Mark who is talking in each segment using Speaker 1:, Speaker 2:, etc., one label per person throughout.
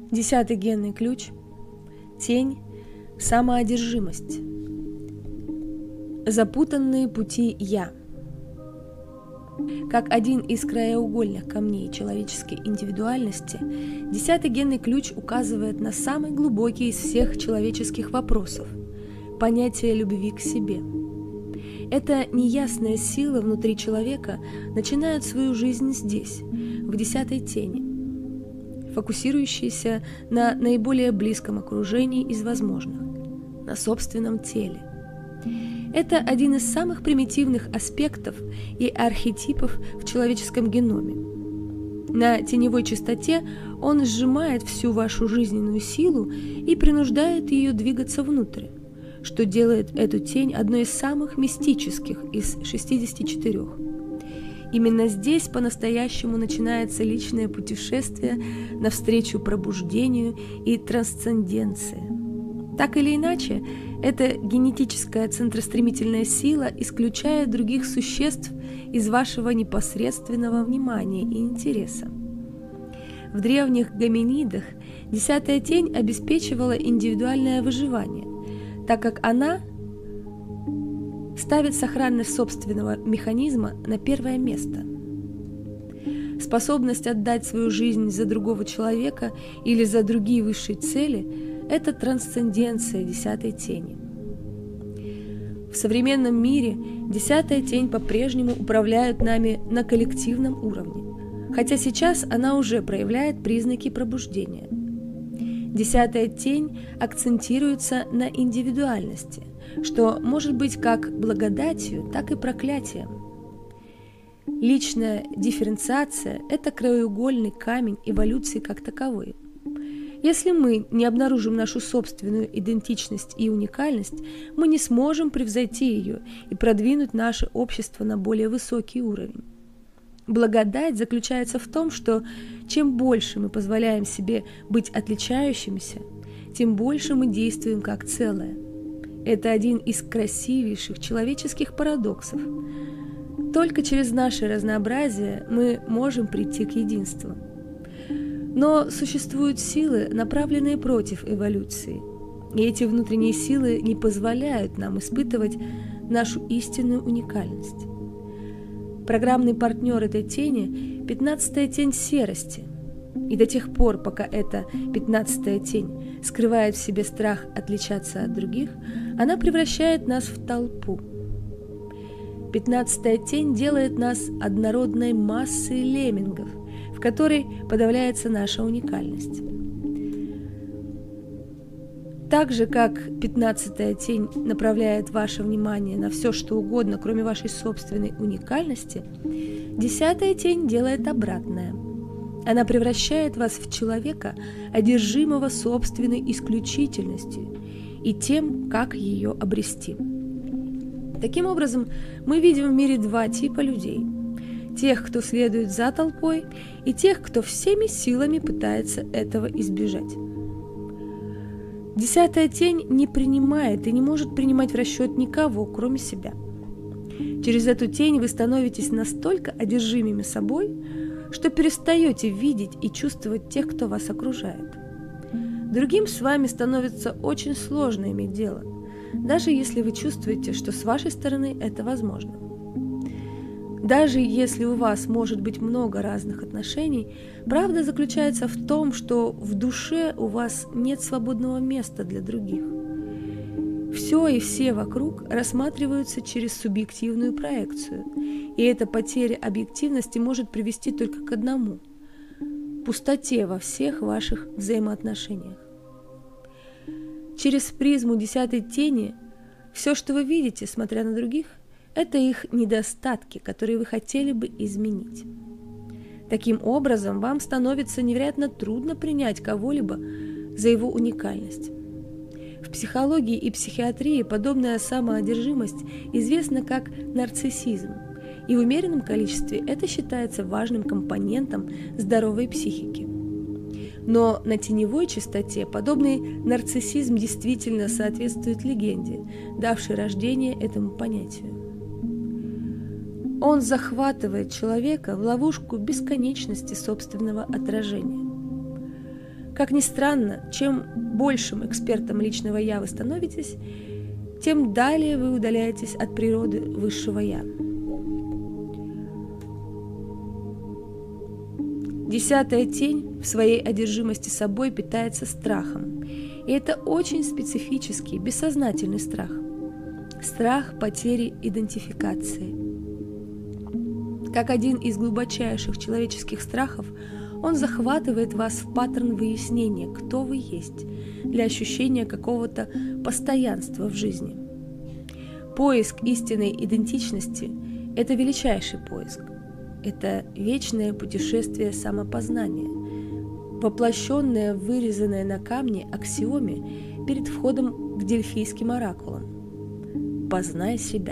Speaker 1: 10-й генный ключ – тень, самоодержимость. Запутанные пути «я». Как один из краеугольных камней человеческой индивидуальности, 10-й генный ключ указывает на самый глубокий из всех человеческих вопросов – понятие любви к себе. Эта неясная сила внутри человека начинает свою жизнь здесь, в 10-й тени, фокусирующаяся на наиболее близком окружении из возможных – на собственном теле. Это один из самых примитивных аспектов и архетипов в человеческом геноме. На теневой частоте он сжимает всю вашу жизненную силу и принуждает ее двигаться внутрь, что делает эту тень одной из самых мистических из 64. Именно здесь по-настоящему начинается личное путешествие навстречу пробуждению и трансценденции. Так или иначе, эта генетическая центростремительная сила исключает других существ из вашего непосредственного внимания и интереса. В древних гоминидах 10-я тень обеспечивала индивидуальное выживание, так как она ставит сохранность собственного механизма на первое место. Способность отдать свою жизнь за другого человека или за другие высшие цели – это трансценденция 10-й тени. В современном мире 10-я тень по-прежнему управляет нами на коллективном уровне, хотя сейчас она уже проявляет признаки пробуждения. 10-я тень акцентируется на индивидуальности, что может быть как благодатью, так и проклятием. Личная дифференциация – это краеугольный камень эволюции как таковой. Если мы не обнаружим нашу собственную идентичность и уникальность, мы не сможем превзойти ее и продвинуть наше общество на более высокий уровень. Благодать заключается в том, что чем больше мы позволяем себе быть отличающимися, тем больше мы действуем как целое. Это один из красивейших человеческих парадоксов. Только через наше разнообразие мы можем прийти к единству. Но существуют силы, направленные против эволюции, и эти внутренние силы не позволяют нам испытывать нашу истинную уникальность. Программный партнер этой тени – 15-я тень серости, и до тех пор, пока эта 15-я тень скрывает в себе страх отличаться от других, она превращает нас в толпу. 15-я тень делает нас однородной массой леммингов, в которой подавляется наша уникальность. Так же, как 15-я тень направляет ваше внимание на все, что угодно, кроме вашей собственной уникальности, 10-я тень делает обратное. Она превращает вас в человека, одержимого собственной исключительностью и тем, как ее обрести. Таким образом, мы видим в мире два типа людей – тех, кто следует за толпой, и тех, кто всеми силами пытается этого избежать. 10-я тень не принимает и не может принимать в расчет никого, кроме себя. Через эту тень вы становитесь настолько одержимыми собой, что перестаете видеть и чувствовать тех, кто вас окружает. Другим с вами становится очень сложно иметь дело, даже если вы чувствуете, что с вашей стороны это возможно. Даже если у вас может быть много разных отношений, правда заключается в том, что в душе у вас нет свободного места для других. Все и все вокруг рассматриваются через субъективную проекцию, и эта потеря объективности может привести только к одному – пустоте во всех ваших взаимоотношениях. Через призму 10-й тени все, что вы видите, смотря на других, это их недостатки, которые вы хотели бы изменить. Таким образом, вам становится невероятно трудно принять кого-либо за его уникальность. В психологии и психиатрии подобная самоодержимость известна как нарциссизм, и в умеренном количестве это считается важным компонентом здоровой психики. Но на теневой частоте подобный нарциссизм действительно соответствует легенде, давшей рождение этому понятию. Он захватывает человека в ловушку бесконечности собственного отражения. Как ни странно, чем большим экспертом личного «я» вы становитесь, тем далее вы удаляетесь от природы высшего «я». 10-я тень в своей одержимости собой питается страхом. И это очень специфический, бессознательный страх. Страх потери идентификации. Как один из глубочайших человеческих страхов, он захватывает вас в паттерн выяснения, кто вы есть, для ощущения какого-то постоянства в жизни. Поиск истинной идентичности – это величайший поиск. Это вечное путешествие самопознания, воплощенное, вырезанное на камне аксиоме перед входом к дельфийским оракулам. «Познай себя».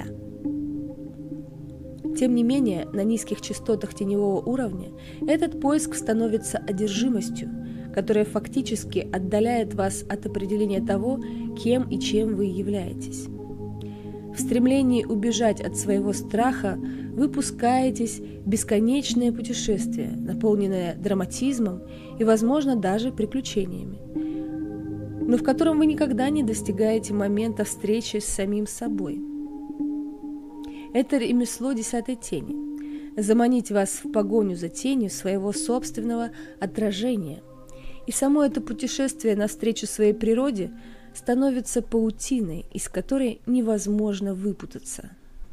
Speaker 1: Тем не менее, на низких частотах теневого уровня этот поиск становится одержимостью, которая фактически отдаляет вас от определения того, кем и чем вы являетесь. В стремлении убежать от своего страха вы пускаетесь в бесконечное путешествие, наполненное драматизмом и, возможно, даже приключениями, но в котором вы никогда не достигаете момента встречи с самим собой. Это ремесло 10-й тени – заманить вас в погоню за тенью своего собственного отражения. И само это путешествие навстречу своей природе становится паутиной, из которой невозможно выпутаться.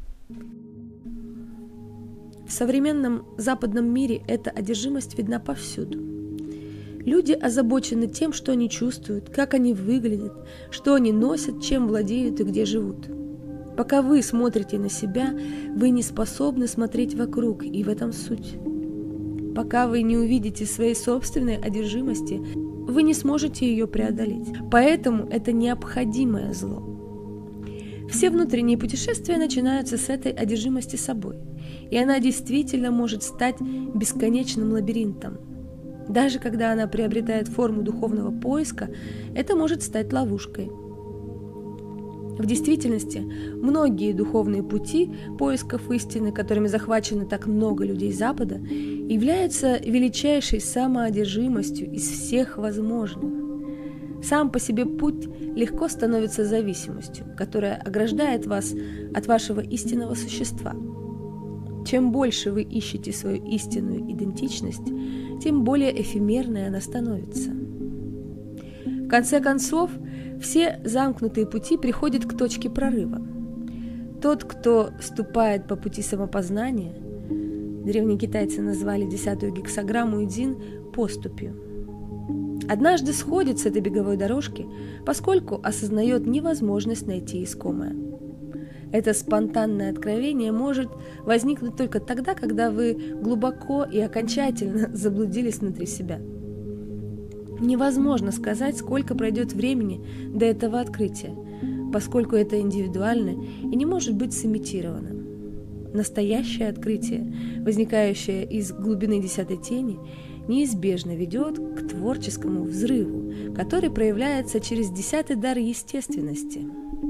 Speaker 1: В современном западном мире эта одержимость видна повсюду. Люди озабочены тем, что они чувствуют, как они выглядят, что они носят, чем владеют и где живут. Пока вы смотрите на себя, вы не способны смотреть вокруг, и в этом суть. Пока вы не увидите своей собственной одержимости, вы не сможете ее преодолеть. Поэтому это необходимое зло. Все внутренние путешествия начинаются с этой одержимости собой, и она действительно может стать бесконечным лабиринтом. Даже когда она приобретает форму духовного поиска, это может стать ловушкой. В действительности, многие духовные пути поисков истины, которыми захвачено так много людей Запада, являются величайшей самоодержимостью из всех возможных. Сам по себе путь легко становится зависимостью, которая ограждает вас от вашего истинного существа. Чем больше вы ищете свою истинную идентичность, тем более эфемерной она становится. В конце концов, все замкнутые пути приходят к точке прорыва. Тот, кто ступает по пути самопознания, древние китайцы назвали 10-ю гексаграмму Идзин поступью, однажды сходит с этой беговой дорожки, поскольку осознает невозможность найти искомое. Это спонтанное откровение может возникнуть только тогда, когда вы глубоко и окончательно заблудились внутри себя. Невозможно сказать, сколько пройдет времени до этого открытия, поскольку это индивидуально и не может быть сымитировано. Настоящее открытие, возникающее из глубины 10-й тени, неизбежно ведет к творческому взрыву, который проявляется через 10-й дар естественности.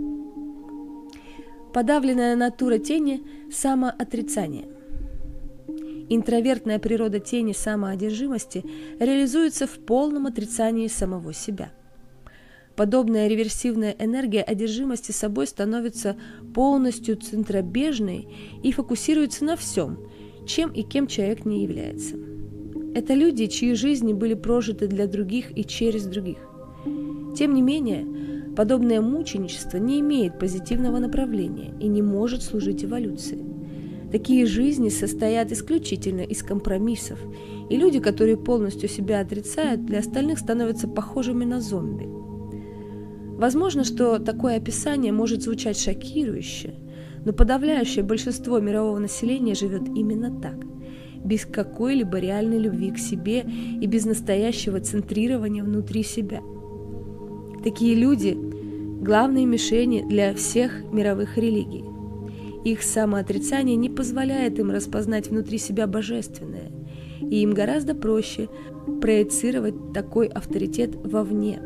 Speaker 1: Подавленная натура тени – самоотрицание. Интровертная природа тени самоодержимости реализуется в полном отрицании самого себя. Подобная реверсивная энергия одержимости собой становится полностью центробежной и фокусируется на всем, чем и кем человек не является. Это люди, чьи жизни были прожиты для других и через других. Тем не менее, подобное мученичество не имеет позитивного направления и не может служить эволюции. Такие жизни состоят исключительно из компромиссов, и люди, которые полностью себя отрицают, для остальных становятся похожими на зомби. Возможно, что такое описание может звучать шокирующе, но подавляющее большинство мирового населения живет именно так, без какой-либо реальной любви к себе и без настоящего центрирования внутри себя. Такие люди – главные мишени для всех мировых религий. Их самоотрицание не позволяет им распознать внутри себя божественное, и им гораздо проще проецировать такой авторитет вовне.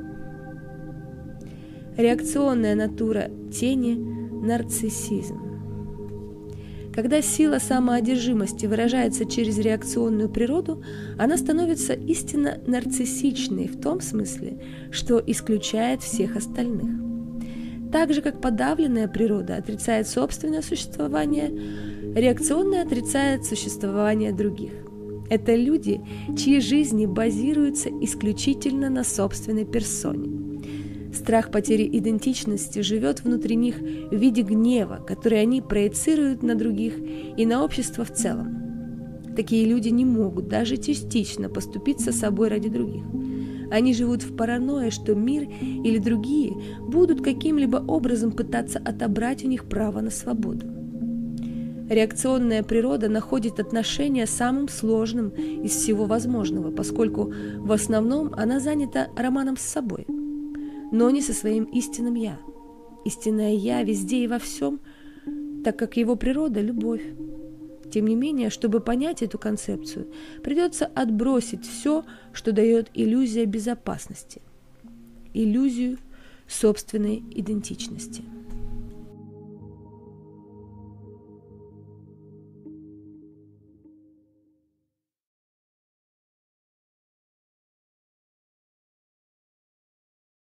Speaker 1: Реакционная натура тени – нарциссизм. Когда сила самоодержимости выражается через реакционную природу, она становится истинно нарциссичной в том смысле, что исключает всех остальных. Так же, как подавленная природа отрицает собственное существование, реакционная отрицает существование других. Это люди, чьи жизни базируются исключительно на собственной персоне. Страх потери идентичности живет внутри них в виде гнева, который они проецируют на других и на общество в целом. Такие люди не могут даже частично поступиться собой ради других. Они живут в паранойе, что мир или другие будут каким-либо образом пытаться отобрать у них право на свободу. Реакционная природа находит отношения самым сложным из всего возможного, поскольку в основном она занята романом с собой, но не со своим истинным «я». Истинное «я» везде и во всем, так как его природа – любовь. Тем не менее, чтобы понять эту концепцию, придется отбросить все, что дает иллюзия безопасности, иллюзию собственной идентичности.